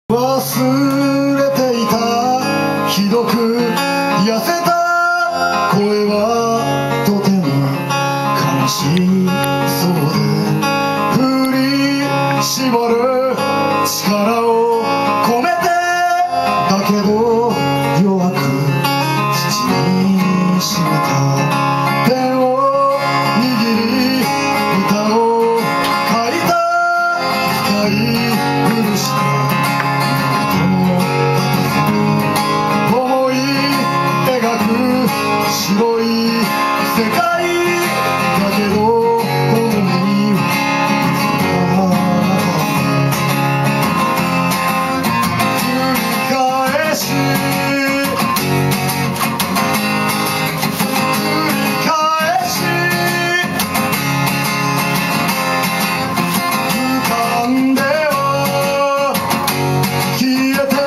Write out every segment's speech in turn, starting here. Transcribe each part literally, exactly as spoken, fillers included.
忘れていたひどく痩せた声はとても悲しそうで、振り絞る力を込めてだけど弱く土にしめたペンを握り歌を書いた深い苦しさ白い世界だけどこの目に繰り返し繰り返し浮かんでは消えて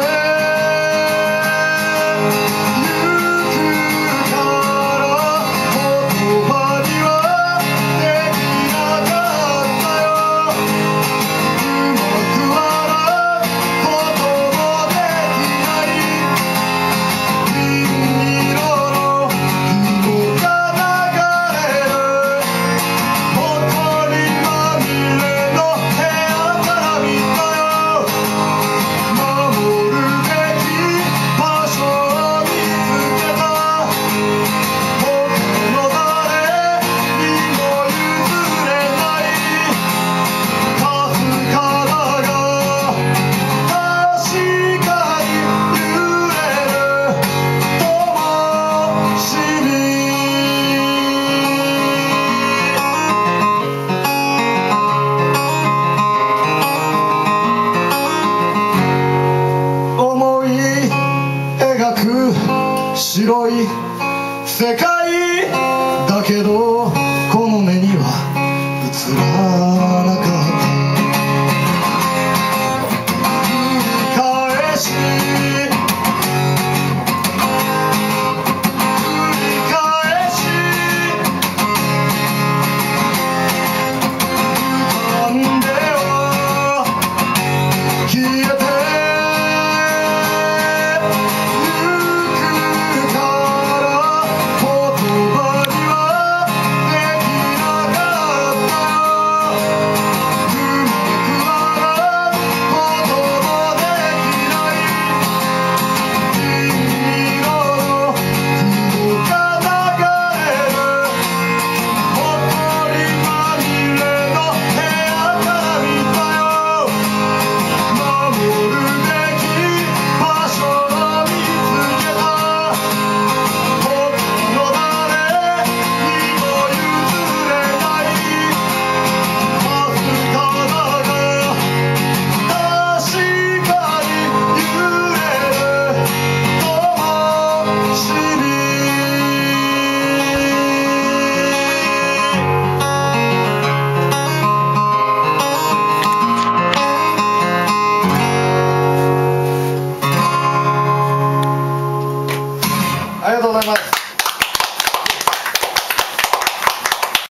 白い世界だけどこの目には映らなかった繰り返し繰り返し浮かんでは消えてshe